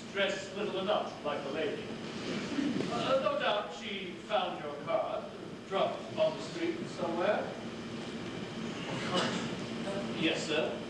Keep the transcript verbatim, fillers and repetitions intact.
dressed little enough like a lady. Uh, no doubt she found your card, dropped on the street somewhere. Card? Yes, sir.